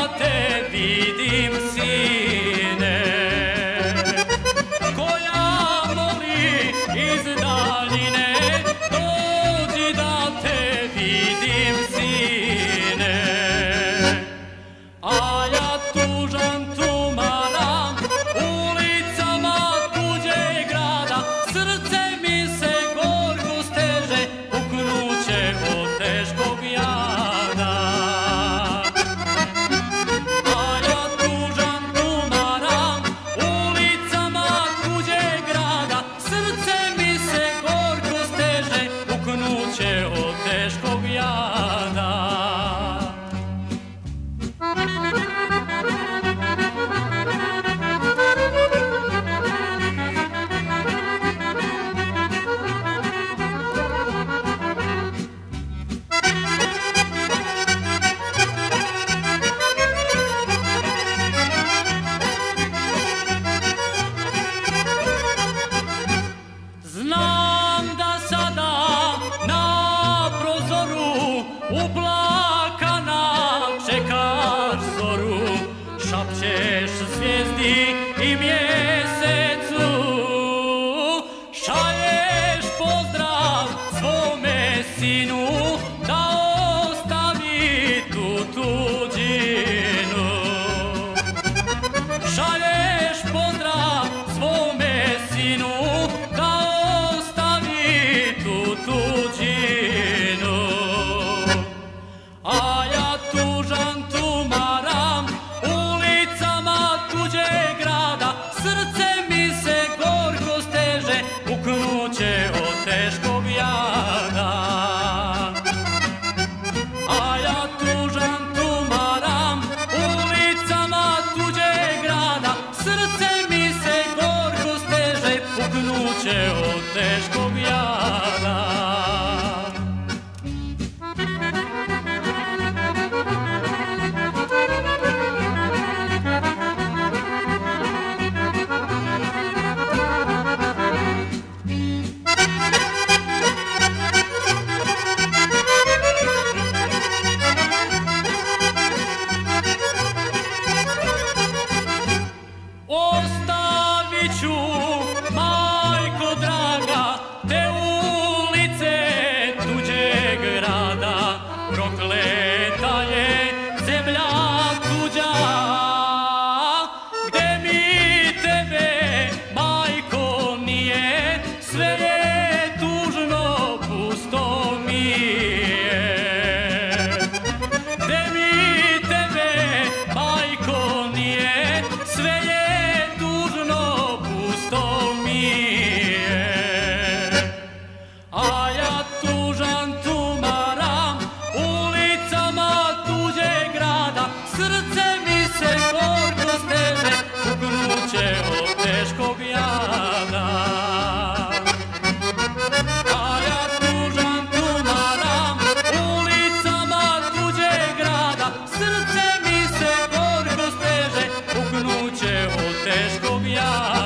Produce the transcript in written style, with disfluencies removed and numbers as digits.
da te vidim, sine, koja moli iz daljine, dođi da te vidim, sine. A ja tužan tumaram ulicama tuđeg grada, srce mi se gorko steže, puknuće od teškog jada. A ja tužan tumaram ulicama tuđeg grada, srce mi se gorko steže, puknuće od teškog jada. Znam da sada na prozoru uplakana čekaš zoru, šapćeš zvijezdi i mjesecu, šalješ pozdrav svome sinu da ostavi tu tuđinu. Šalješ pozdrav svome sinu da ostavi tu tuđinu. A ja tužan tumaram ulicama tuđeg grada, srce mi se gorko steže, puknuće od teškog jada. A ja tužan tumaram ulicama tuđeg grada, srce mi se gorko steže, puknuće od teškog jada. Ostavit ću, majko draga, te ulice tuđeg grada, prokleta je zemlja tuđa, gde mi tebe, majko, nije, sve je tužno, pusto mi je. Gde mi tebe, majko, nije, sve je tužno, pusto mi je. A ja tužan tumaram ulicama tuđeg grada, srce mi se gorko steže, puknuće od teškog jada. A ja tužan tumaram ulicama tuđeg grada, srce mi se gorko steže, puknuće od teškog jada.